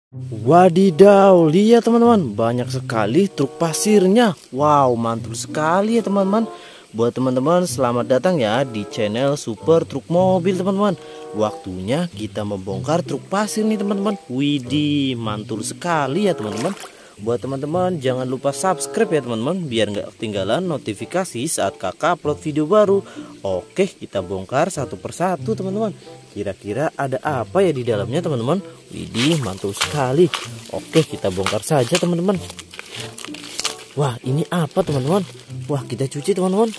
Wadidaw, lihat teman-teman, banyak sekali truk pasirnya. Wow, mantul sekali ya teman-teman. Buat teman-teman, selamat datang ya di channel Super Truk Mobil teman-teman. Waktunya kita membongkar truk pasir nih teman-teman. Widih, mantul sekali ya teman-teman. Buat teman-teman, jangan lupa subscribe ya teman-teman, biar nggak ketinggalan notifikasi saat kakak upload video baru. Oke, kita bongkar satu persatu teman-teman. Kira-kira ada apa ya di dalamnya teman-teman? Widih, mantul sekali. Oke, kita bongkar saja teman-teman. Wah, ini apa teman-teman? Wah, kita cuci teman-teman.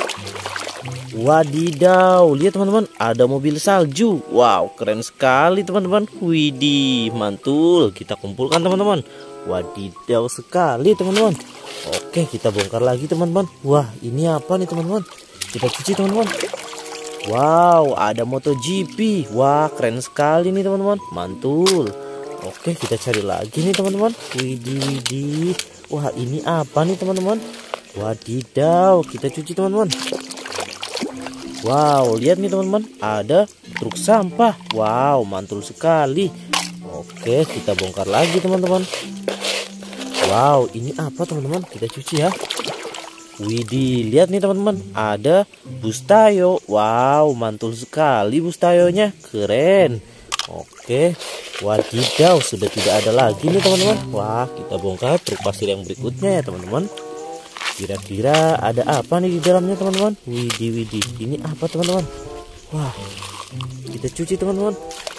Wadidaw, lihat teman-teman, ada mobil salju. Wow, keren sekali teman-teman. Widih, mantul. Kita kumpulkan teman-teman. Wadidaw sekali teman-teman. Oke, kita bongkar lagi teman-teman. Wah, ini apa nih teman-teman? Kita cuci teman-teman. Wow, ada MotoGP. Wah, keren sekali nih teman-teman. Mantul. Oke, kita cari lagi nih teman-teman. Widih. Wah, ini apa nih teman-teman? Wadidaw, kita cuci teman-teman. Wow, lihat nih teman-teman, ada truk sampah. Wow, mantul sekali. Oke, kita bongkar lagi teman-teman. Wow, ini apa teman-teman? Kita cuci ya. Widih, lihat nih teman-teman, ada bus Tayo. Wow, mantul sekali bus Tayonya, keren. Oke, wadidaw, sudah tidak ada lagi nih teman-teman. Wah, kita bongkar truk pasir yang berikutnya ya teman-teman. Kira-kira ada apa nih di dalamnya teman-teman? Widih, ini apa teman-teman? Wah, kita cuci teman-teman.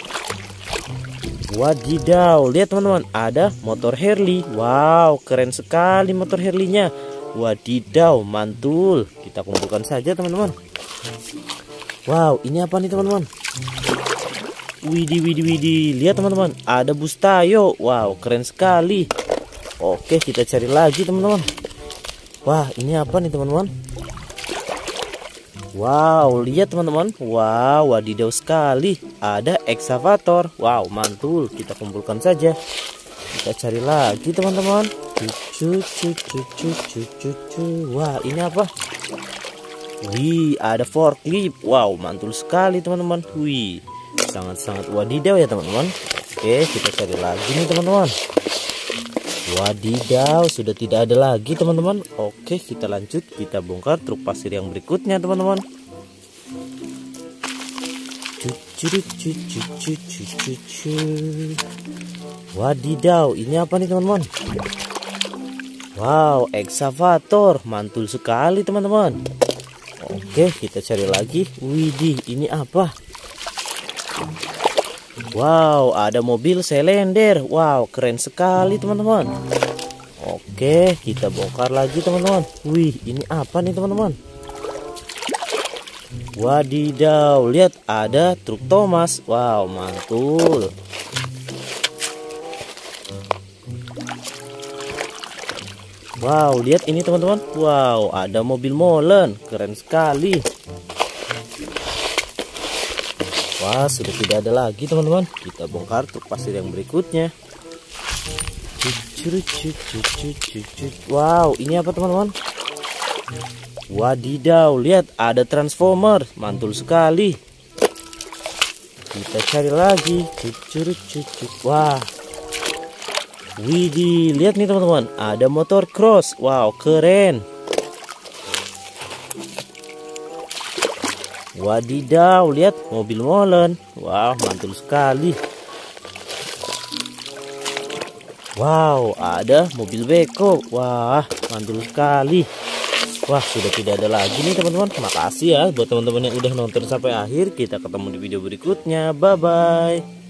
Wadidaw, lihat teman-teman, ada motor Harley. Wow, keren sekali motor Harley-nya. Wadidaw, mantul. Kita kumpulkan saja teman-teman. Wow, ini apa nih teman-teman? Widih, lihat teman-teman, ada bus Tayo. Wow, keren sekali. Oke, kita cari lagi teman-teman. Wah, ini apa nih teman-teman? Wow, lihat teman-teman. Wow, wadidaw sekali. Ada eksavator. Wow, mantul. Kita kumpulkan saja. Kita cari lagi teman-teman. Wah, ini apa? Wih, ada forklift. Wow, mantul sekali teman-teman. Wih, sangat-sangat wadidaw ya teman-teman. Oke, kita cari lagi nih teman-teman. Wadidaw, sudah tidak ada lagi teman-teman. Oke, kita lanjut, kita bongkar truk pasir yang berikutnya teman-teman. Wadidaw, ini apa nih teman-teman? Wow, eksavator, mantul sekali teman-teman. Oke, kita cari lagi. Widih, ini apa? Wow, ada mobil selender. Wow, keren sekali teman-teman. Oke, kita bongkar lagi teman-teman. Wih, ini apa nih teman-teman? Wadidaw, lihat ada truk Thomas. Wow, mantul. Wow, lihat ini teman-teman. Wow, ada mobil molen. Keren sekali. Wah, sudah tidak ada lagi teman-teman. Kita bongkar truk pasir yang berikutnya. Wow, ini apa teman-teman? Wadidaw, lihat ada transformer. Mantul sekali. Kita cari lagi. Wah. Widih, lihat nih teman-teman, ada motor cross. Wow, keren. Wadidaw, lihat mobil molen. Wow, mantul sekali. Wow, ada mobil beko. Wah, mantul sekali. Wah, sudah tidak ada lagi nih teman-teman. Makasih ya buat teman-teman yang udah nonton sampai akhir. Kita ketemu di video berikutnya. Bye bye.